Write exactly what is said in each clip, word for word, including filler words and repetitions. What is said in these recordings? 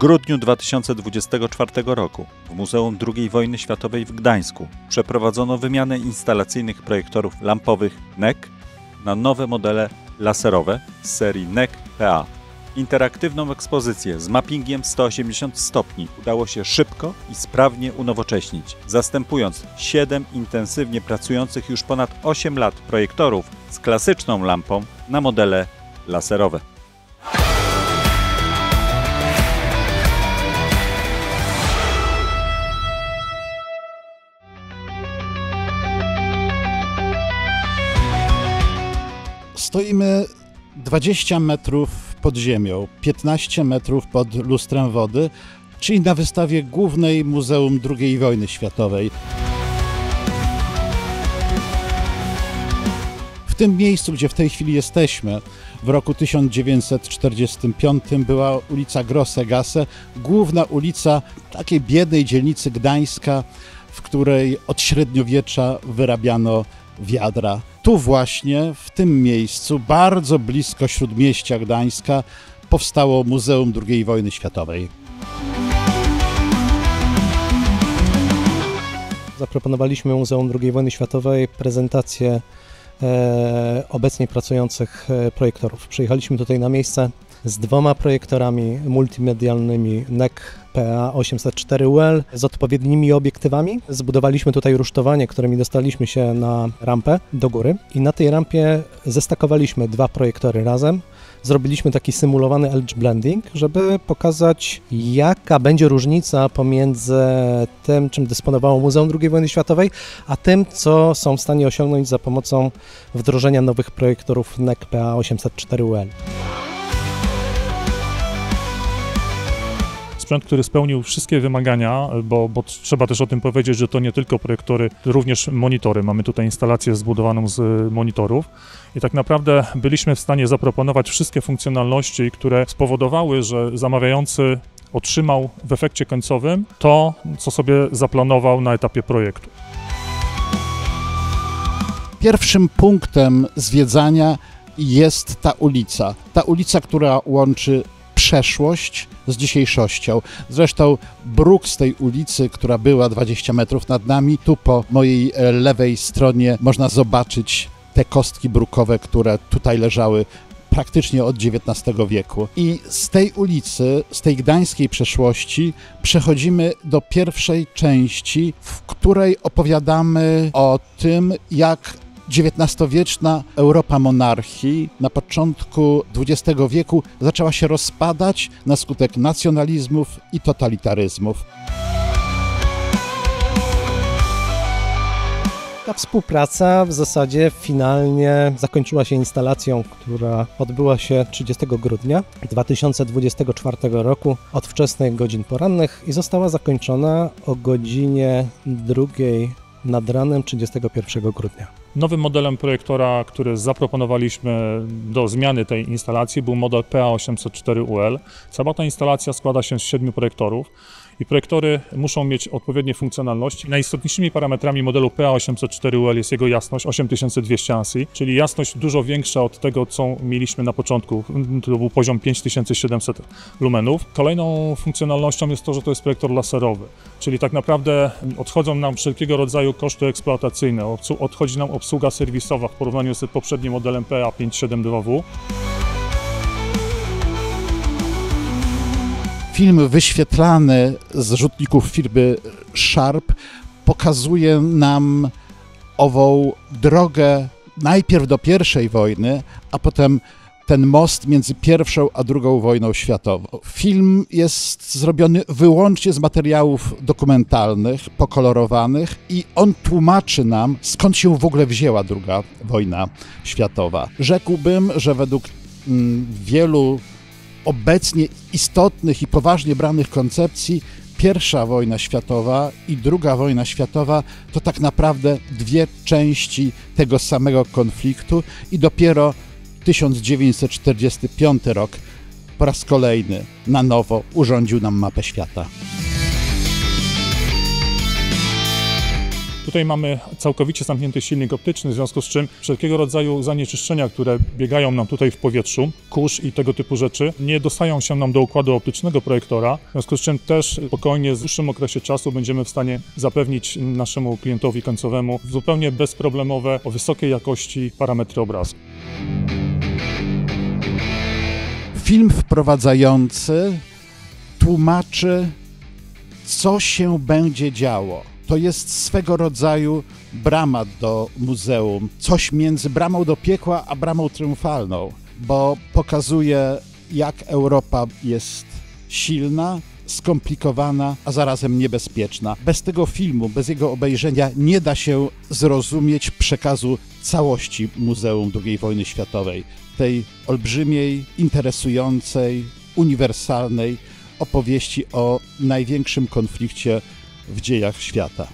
grudniu dwa tysiące dwudziestego czwartego roku w Muzeum drugiej Wojny Światowej w Gdańsku przeprowadzono wymianę instalacyjnych projektorów lampowych N E K na nowe modele laserowe z serii N E K P A. Interaktywną ekspozycję z mappingiem sto osiemdziesiąt stopni udało się szybko i sprawnie unowocześnić, zastępując siedem intensywnie pracujących już ponad osiem lat projektorów z klasyczną lampą na modele laserowe. Stoimy dwadzieścia metrów pod ziemią, piętnaście metrów pod lustrem wody, czyli na wystawie głównej Muzeum drugiej Wojny Światowej. W tym miejscu, gdzie w tej chwili jesteśmy, w roku tysiąc dziewięćset czterdziestym piątym była ulica Grosse Gasse, główna ulica takiej biednej dzielnicy Gdańska, w której od średniowiecza wyrabiano wiadra. Tu właśnie, w tym miejscu, bardzo blisko śródmieścia Gdańska, powstało Muzeum drugiej Wojny Światowej. Zaproponowaliśmy Muzeum drugiej Wojny Światowej prezentację e, obecnie pracujących projektorów. Przyjechaliśmy tutaj na miejsce z dwoma projektorami multimedialnymi N E K P A osiemset cztery U L z odpowiednimi obiektywami. Zbudowaliśmy tutaj rusztowanie, którymi dostaliśmy się na rampę do góry i na tej rampie zestakowaliśmy dwa projektory razem. Zrobiliśmy taki symulowany edge blending, żeby pokazać, jaka będzie różnica pomiędzy tym, czym dysponowało Muzeum drugiej Wojny Światowej, a tym, co są w stanie osiągnąć za pomocą wdrożenia nowych projektorów N E K P A osiemset cztery U L. Sprzęt, który spełnił wszystkie wymagania, bo, bo trzeba też o tym powiedzieć, że to nie tylko projektory, również monitory. Mamy tutaj instalację zbudowaną z monitorów i tak naprawdę byliśmy w stanie zaproponować wszystkie funkcjonalności, które spowodowały, że zamawiający otrzymał w efekcie końcowym to, co sobie zaplanował na etapie projektu. Pierwszym punktem zwiedzania jest ta ulica. Ta ulica, która łączy przeszłość z dzisiejszością. Zresztą bruk z tej ulicy, która była dwadzieścia metrów nad nami, tu po mojej lewej stronie można zobaczyć te kostki brukowe, które tutaj leżały praktycznie od dziewiętnastego wieku. I z tej ulicy, z tej gdańskiej przeszłości przechodzimy do pierwszej części, w której opowiadamy o tym, jak dziewiętnastowieczna Europa monarchii na początku dwudziestego wieku zaczęła się rozpadać na skutek nacjonalizmów i totalitaryzmów. Ta współpraca w zasadzie finalnie zakończyła się instalacją, która odbyła się trzydziestego grudnia dwa tysiące dwudziestego czwartego roku od wczesnych godzin porannych i została zakończona o godzinie drugiej nad ranem trzydziestego pierwszego grudnia. Nowym modelem projektora, który zaproponowaliśmy do zmiany tej instalacji, był model P A osiemset cztery U L. Cała ta instalacja składa się z siedmiu projektorów i projektory muszą mieć odpowiednie funkcjonalności. Najistotniejszymi parametrami modelu P A osiemset cztery U L jest jego jasność osiem tysięcy dwieście ANSI, czyli jasność dużo większa od tego, co mieliśmy na początku. To był poziom pięć tysięcy siedemset lumenów. Kolejną funkcjonalnością jest to, że to jest projektor laserowy, czyli tak naprawdę odchodzą nam wszelkiego rodzaju koszty eksploatacyjne, odchodzi nam obsługa serwisowa w porównaniu z poprzednim modelem P A pięćset siedemdziesiąt dwa W. Film wyświetlany z rzutników firmy Sharp pokazuje nam ową drogę najpierw do pierwszej wojny, a potem ten most między pierwszą a drugą wojną światową. Film jest zrobiony wyłącznie z materiałów dokumentalnych, pokolorowanych i on tłumaczy nam, skąd się w ogóle wzięła druga wojna światowa. Rzekłbym, że według mm, wielu obecnie istotnych i poważnie branych koncepcji pierwsza wojna światowa i druga wojna światowa to tak naprawdę dwie części tego samego konfliktu i dopiero tysiąc dziewięćset czterdziesty piąty rok po raz kolejny na nowo urządził nam mapę świata. Tutaj mamy całkowicie zamknięty silnik optyczny, w związku z czym wszelkiego rodzaju zanieczyszczenia, które biegają nam tutaj w powietrzu, kurz i tego typu rzeczy, nie dostają się nam do układu optycznego projektora, w związku z czym też spokojnie w dłuższym okresie czasu będziemy w stanie zapewnić naszemu klientowi końcowemu zupełnie bezproblemowe, o wysokiej jakości parametry obrazu. Film wprowadzający tłumaczy, co się będzie działo. To jest swego rodzaju brama do muzeum, coś między bramą do piekła a bramą triumfalną, bo pokazuje, jak Europa jest silna, skomplikowana, a zarazem niebezpieczna. Bez tego filmu, bez jego obejrzenia nie da się zrozumieć przekazu całości Muzeum drugiej wojny światowej, tej olbrzymiej, interesującej, uniwersalnej opowieści o największym konflikcie w dziejach świata.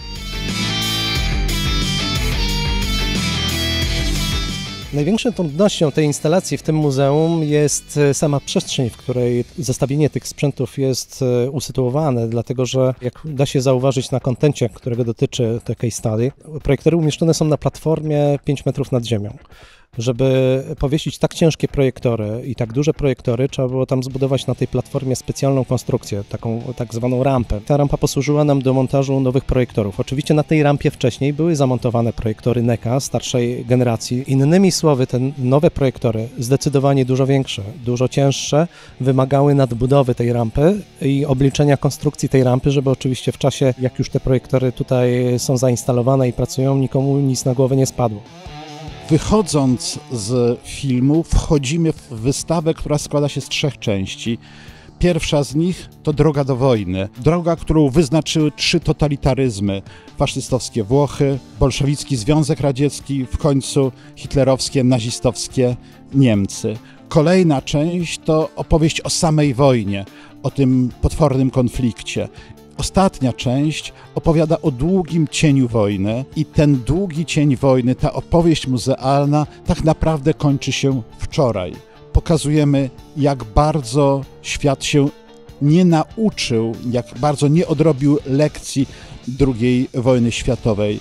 Największą trudnością tej instalacji w tym muzeum jest sama przestrzeń, w której zestawienie tych sprzętów jest usytuowane, dlatego że, jak da się zauważyć na kontencie, którego dotyczy tej case study, projektory umieszczone są na platformie pięć metrów nad ziemią. Żeby powiesić tak ciężkie projektory i tak duże projektory, trzeba było tam zbudować na tej platformie specjalną konstrukcję, taką tak zwaną rampę. Ta rampa posłużyła nam do montażu nowych projektorów. Oczywiście na tej rampie wcześniej były zamontowane projektory NECA starszej generacji. Innymi słowy, te nowe projektory, zdecydowanie dużo większe, dużo cięższe, wymagały nadbudowy tej rampy i obliczenia konstrukcji tej rampy, żeby oczywiście w czasie, jak już te projektory tutaj są zainstalowane i pracują, nikomu nic na głowę nie spadło. Wychodząc z filmu, wchodzimy w wystawę, która składa się z trzech części. Pierwsza z nich to Droga do wojny. Droga, którą wyznaczyły trzy totalitaryzmy. Faszystowskie Włochy, bolszewicki Związek Radziecki, w końcu hitlerowskie, nazistowskie Niemcy. Kolejna część to opowieść o samej wojnie, o tym potwornym konflikcie. Ostatnia część opowiada o długim cieniu wojny i ten długi cień wojny, ta opowieść muzealna tak naprawdę kończy się wczoraj. Pokazujemy, jak bardzo świat się nie nauczył, jak bardzo nie odrobił lekcji drugiej wojny światowej.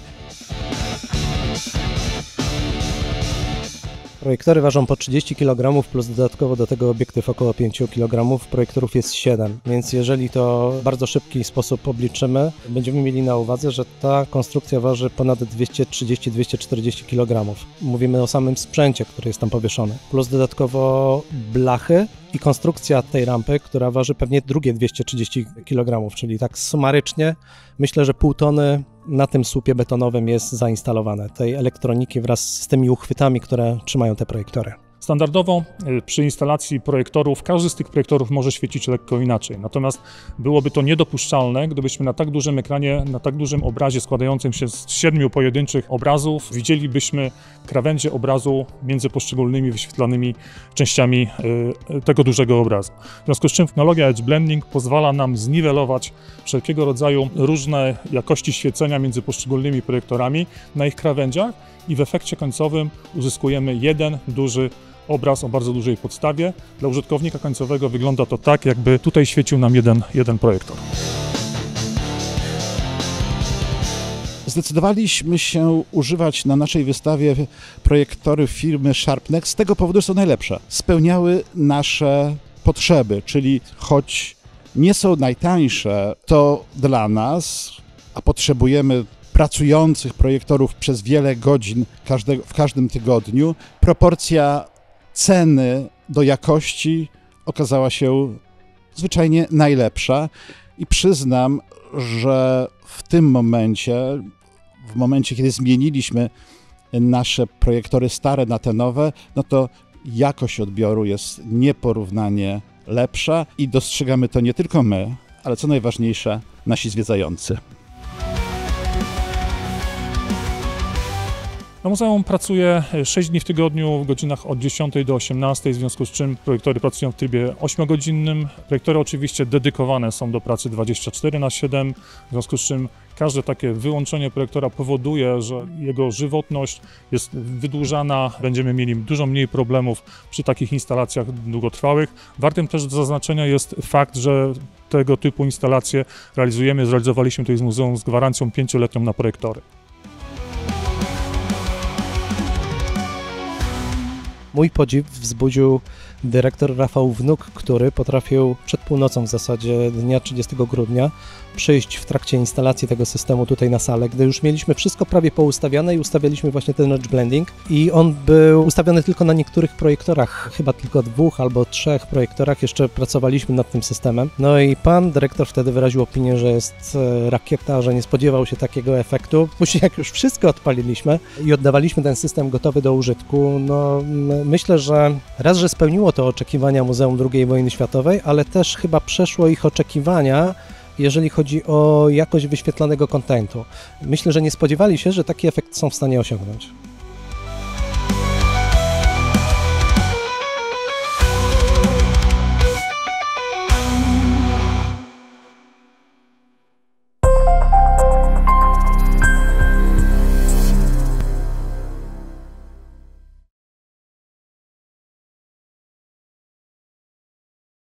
Projektory ważą po trzydzieści kilogramów, plus dodatkowo do tego obiektyw około pięć kilogramów. Projektorów jest siedem, więc jeżeli to w bardzo szybki sposób obliczymy, będziemy mieli na uwadze, że ta konstrukcja waży ponad dwieście trzydzieści do dwustu czterdziestu kilogramów. Mówimy o samym sprzęcie, który jest tam powieszony, plus dodatkowo blachy i konstrukcja tej rampy, która waży pewnie drugie dwieście trzydzieści kilogramów, czyli tak sumarycznie myślę, że pół tony na tym słupie betonowym jest zainstalowane, tej elektroniki wraz z tymi uchwytami, które trzymają te projektory. Standardowo przy instalacji projektorów każdy z tych projektorów może świecić lekko inaczej, natomiast byłoby to niedopuszczalne, gdybyśmy na tak dużym ekranie, na tak dużym obrazie składającym się z siedmiu pojedynczych obrazów widzielibyśmy krawędzie obrazu między poszczególnymi wyświetlanymi częściami tego dużego obrazu. W związku z czym technologia Edge Blending pozwala nam zniwelować wszelkiego rodzaju różne jakości świecenia między poszczególnymi projektorami na ich krawędziach i w efekcie końcowym uzyskujemy jeden duży obraz o bardzo dużej podstawie. Dla użytkownika końcowego wygląda to tak, jakby tutaj świecił nam jeden, jeden projektor. Zdecydowaliśmy się używać na naszej wystawie projektory firmy SharpNeck z tego powodu, że są najlepsze. Spełniały nasze potrzeby, czyli choć nie są najtańsze, to dla nas, a potrzebujemy pracujących projektorów przez wiele godzin każde, w każdym tygodniu, proporcja ceny do jakości okazała się zwyczajnie najlepsza i przyznam, że w tym momencie, w momencie, kiedy zmieniliśmy nasze projektory stare na te nowe, no to jakość odbioru jest nieporównanie lepsza i dostrzegamy to nie tylko my, ale co najważniejsze, nasi zwiedzający. No, muzeum pracuje sześć dni w tygodniu, w godzinach od dziesiątej do osiemnastej, w związku z czym projektory pracują w trybie ośmiogodzinnym. Projektory oczywiście dedykowane są do pracy dwadzieścia cztery na siedem, w związku z czym każde takie wyłączenie projektora powoduje, że jego żywotność jest wydłużana, będziemy mieli dużo mniej problemów przy takich instalacjach długotrwałych. Wartym też do zaznaczenia jest fakt, że tego typu instalacje realizujemy, zrealizowaliśmy tutaj z muzeum z gwarancją pięcioletnią na projektory. Mój podziw wzbudził dyrektor Rafał Wnuk, który potrafił przed północą w zasadzie dnia trzydziestego grudnia przyjść w trakcie instalacji tego systemu tutaj na salę, gdy już mieliśmy wszystko prawie poustawiane i ustawialiśmy właśnie ten edge blending i on był ustawiony tylko na niektórych projektorach, chyba tylko dwóch albo trzech projektorach, jeszcze pracowaliśmy nad tym systemem. No i pan dyrektor wtedy wyraził opinię, że jest rakieta, że nie spodziewał się takiego efektu. Później jak już wszystko odpaliliśmy i oddawaliśmy ten system gotowy do użytku, no myślę, że raz, że spełniło to oczekiwania Muzeum drugiej Wojny Światowej, ale też chyba przeszło ich oczekiwania, jeżeli chodzi o jakość wyświetlanego kontentu. Myślę, że nie spodziewali się, że taki efekt są w stanie osiągnąć.